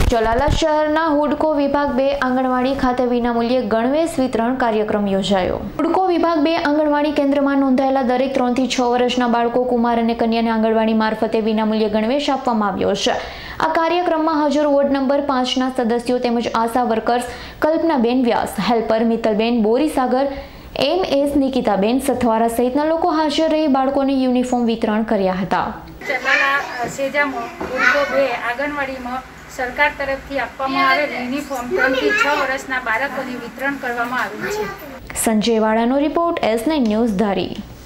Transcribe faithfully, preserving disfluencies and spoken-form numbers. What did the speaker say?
ચલાલા શહેરના હુડકો વિભાગ બે આંગણવાડી ખાતે વિનામૂલ્યે ગણવેશ વિતરણ કાર્યક્રમ યોજાયો। હુડકો વિભાગ બે આંગણવાડી કેન્દ્રમાં નોંધાયેલા દરેક ત્રણ થી છ વર્ષના બાળકો, કુમાર અને કન્યાને આંગણવાડી મારફતે વિનામૂલ્યે ગણવેશ આપવામાં આવ્યો છે। આ કાર્યક્રમમાં હાજર વોર્ડ નંબર પાંચના સદસ્યો તેમજ ASHA workers Kalpanaben Vyas, helper Mittalben Borisagar, M S Nikitaben Sathwara સહિતના લોકો હાજર રહી બાળકોને યુનિફોર્મ વિતરણ કર્યા હતા। ચલાલા સેજામાં હુડકો બે આંગણવાડીમાં સરકાર તરફથી આપવામાં આવેલ યુનિફોર્મ ત્રણ થી છ વર્ષના બાળકોને વિતરણ કરવામાં આવ્યું છે। સંજય વાળાનો રિપોર્ટ, એસ નાઇન ન્યૂઝ ધારી।